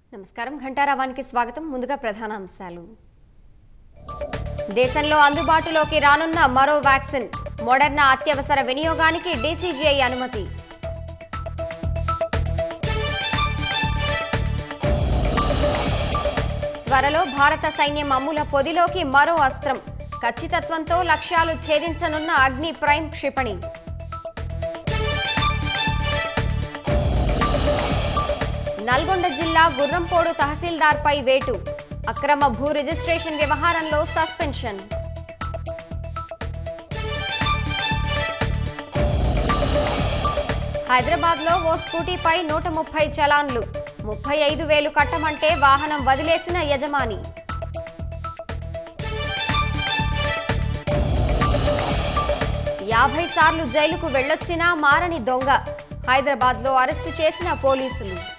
నమస్కారం ఘంటారావానికి స్వాగతం. ముందుగా ప్రధాన అంశాలు. దేశంలో అందుబాటులోకి రానున్న మరో వ్యాక్సిన్ మోడర్నా అత్యవసర వినియోగానికి డీసీజీఐ అనుమతి. త్వరలో భారత సైన్యం అమ్ముల పొదిలోకి మరో అస్త్రం, ఖచ్చితత్వంతో లక్ష్యాలు ఛేదించనున్న అగ్ని ప్రైమ్ క్షిపణి. నల్గొండ జిల్లా గుర్రంపోడు తహసీల్దార్పై వేటు, అక్రమ భూ రిజిస్ట్రేషన్ వ్యవహారంలో సస్పెన్షన్. హైదరాబాద్లో ఓ స్కూటీపై 130 చలాన్లు, 35,000 కట్టమంటే వాహనం వదిలేసిన యజమాని. 50 సార్లు జైలుకు వెళ్లొచ్చినా మారని దొంగ, హైదరాబాద్లో అరెస్టు చేసిన పోలీసులు.